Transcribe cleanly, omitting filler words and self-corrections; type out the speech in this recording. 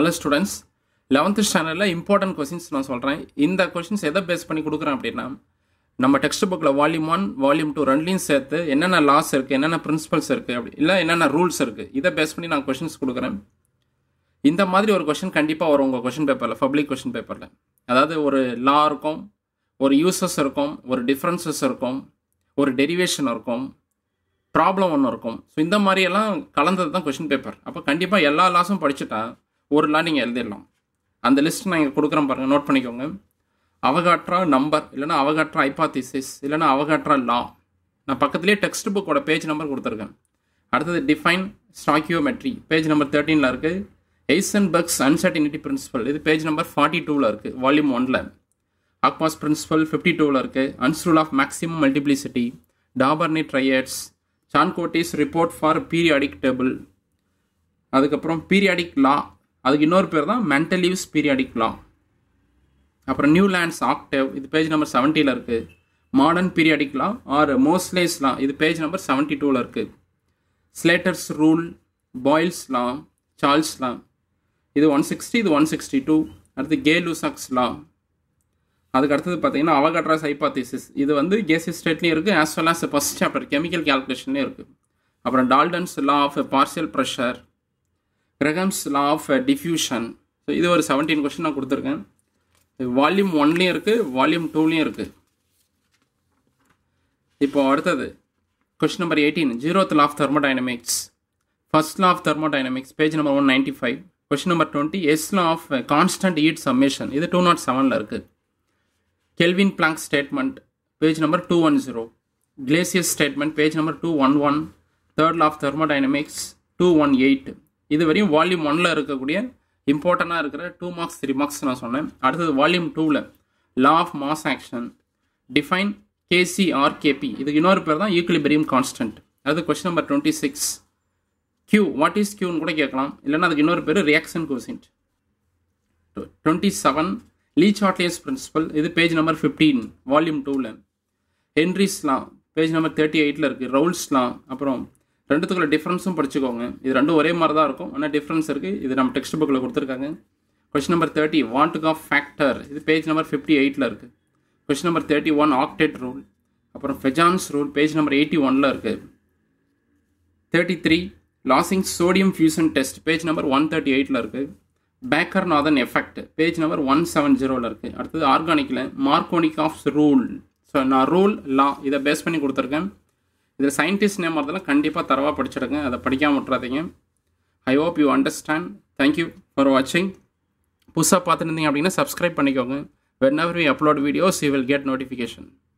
Hello students, 11th standardல important questions நான் சொல்றேன். இந்த questions எதை பேஸ் பண்ணி கொடுக்குறேன் அப்படின்னா நம்ம டெக்ஸ்ட் புக்கில் வால்யூம் 1 வால்யூம் 2 ரெண்டுலையும் சேர்த்து என்னென்ன லாஸ் இருக்குது, என்னென்ன பிரின்சிபல்ஸ் இருக்குது, அப்படி இல்லை என்னென்ன ரூல்ஸ் இருக்குது, இதை பேஸ் பண்ணி நான் கொஷின்ஸ் கொடுக்குறேன். இந்த மாதிரி ஒரு கொஷின் கண்டிப்பாக வரும் உங்கள் கொஷின் பேப்பரில், பப்ளிக் கொஷின் பேப்பரில். அதாவது ஒரு லா இருக்கும், ஒரு யூசஸ் இருக்கும், ஒரு டிஃப்ரென்சஸ் இருக்கும், ஒரு டெரிவேஷன் இருக்கும், ப்ராப்ளம் ஒன்று இருக்கும். ஸோ இந்த மாதிரியெல்லாம் கலந்தது தான் கொஷின் பேப்பர். அப்போ கண்டிப்பாக எல்லா லாஸும் படிச்சுட்டா ஒரு லா நீங்கள் எழுதிடலாம். அந்த லிஸ்ட் நான் இங்கே கொடுக்குறேன் பாருங்கள், நோட் பண்ணிக்கோங்க. அவகாட்ரா நம்பர், இல்லைனா அவகாட்ரா ஹைபாதிசிஸ், இல்லைனா அவகாட்ரா லா. நான் பக்கத்துலேயே டெக்ஸ்ட் புக்கோட பேஜ் நம்பர் கொடுத்துருக்கேன். அடுத்தது டிஃபைன் ஸ்டாக்கியோமெட்ரி, பேஜ் நம்பர் 13ல் இருக்குது. ஹெய்சன்பர்க்ஸ் அன்சர்டினிட்டி பிரின்சிபல், இது பேஜ் நம்பர் 42ல் இருக்குது, வால்யூம் 1ல். ஆக்மாஸ் பிரின்சிபல் 52ல் இருக்குது. Hund's rule of maximum multiplicity, Dobereiner triads, Chancourtois report for periodic table, அதுக்கப்புறம் பீரியாடிக் லா, அதுக்கு இன்னொரு பேர் தான் மென்டலீவ்ஸ் பீரியாடிக் லா. அப்புறம் நியூலாண்ட்ஸ் ஆக்டேவ், இது பேஜ் நம்பர் 70ல் இருக்குது. Modern periodic law or Moseley's law, இது பேஜ் நம்பர் 72ல் இருக்குது. Slater's rule, Boyle's law, Charles law, இது 160, இது 162. அடுத்து கே-லூசாக்ஸ் லா. அதுக்கு அடுத்தது பார்த்தீங்கன்னா அவகாட்ராஸ் ஹைபாதிசிஸ், இது வந்து கேசி ஸ்டேட்லேயும் இருக்குது, as well as first chapter chemical கேல்குலேஷன்லேயும் இருக்குது. அப்புறம் Dalton's law of partial pressure, Graham's law of diffusion. So இது ஒரு 17 கொஸ்டின் நான் கொடுத்துருக்கேன். வால்யூம் 1லையும் இருக்குது, வால்யூம் 2லையும் இருக்குது. இப்போ அடுத்தது question number 18, 0th law of thermodynamics, first law of thermodynamics, page number 195. Question number 20, S law of constant heat summation, இது 207ல் இருக்குது. Kelvin Planck statement, page number 210. Clausius statement, page number 211. Third law of thermodynamics 218. இது வரையும் volume 1ல் இருக்கக்கூடிய இம்பார்ட்டண்டாக இருக்கிற 2 marks 3 marks நான் சொன்னேன். அடுத்தது வால்யூம் 2ல் law of mass action, define KCRKP, இதுக்கு இன்னொரு பேர் தான் ஈக்குலிபிரியம் கான்ஸ்டன்ட். அது question number 26. Q, what is Qன்னு கூட கேட்கலாம், இல்லைன்னா அதுக்கு இன்னொரு பேர் ரியாக்ஷன் கோசின்ட். 27, லீச்-ஹார்ட்லியஸ் பிரின்சிபல், இது பேஜ் நம்பர் 15, வால்யூம் 2ல். ஹென்ரிஸ் லா, பேஜ் நம்பர் 38ல் இருக்குது. ரவுல்ஸ் லா, அப்புறம் ரெண்டுத்துக்குள்ள டிஃப்ரென்ஸும் படிச்சுக்கோங்க. இது ரெண்டும் ஒரே மாதிரி தான் இருக்கும், ஆனால் டிஃப்ரென்ஸ் இருக்குது. இது நம்ம டெக்ஸ்ட் புக்கில் கொடுத்துருக்காங்க. Question number 30, van't Hoff factor, இது பேஜ் நம்பர் 58ல் இருக்குது. கொஸ்டின் நம்பர் 31, ஆக்டேட் ரூல், அப்புறம் ஃபெஜான்ஸ் ரூல், பேஜ் நம்பர் 81ல் இருக்குது. 33, Lassaigne's sodium fusion test, page number 138ல் இருக்குது. பேக்கர்-நாதன் எஃபெக்ட், பேஜ் நம்பர் 170ல் இருக்குது. அடுத்தது ஆர்கானிக்கில் மார்கோனிக் ஆஃப் ரூல். ஸோ நான் ரூல் லா இதை பேஸ் பண்ணி கொடுத்துருக்கேன். இதில் சயின்டிஸ்ட் நேம் வரதெல்லாம் கண்டிப்பாக தரவாக படிச்சிடுங்க, அதை படிக்காமல் விட்றாதீங்க. I hope you understand. Thank you for வாட்சிங். புதுசாக பார்த்துருந்தீங்க அப்படின்னா சப்ஸ்கிரைப் பண்ணிக்கோங்க. whenever we upload videos you will get notification.